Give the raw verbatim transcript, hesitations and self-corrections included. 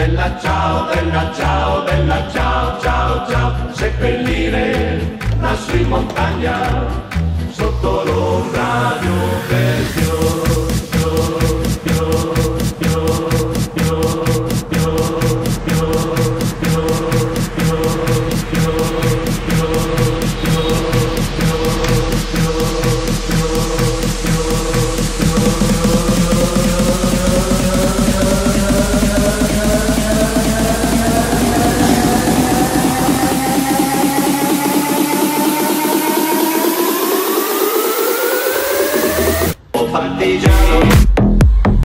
bella ciao, bella ciao, bella ciao, ciao, ciao, seppellire lassù in montagna, sotto l'ombra di un bel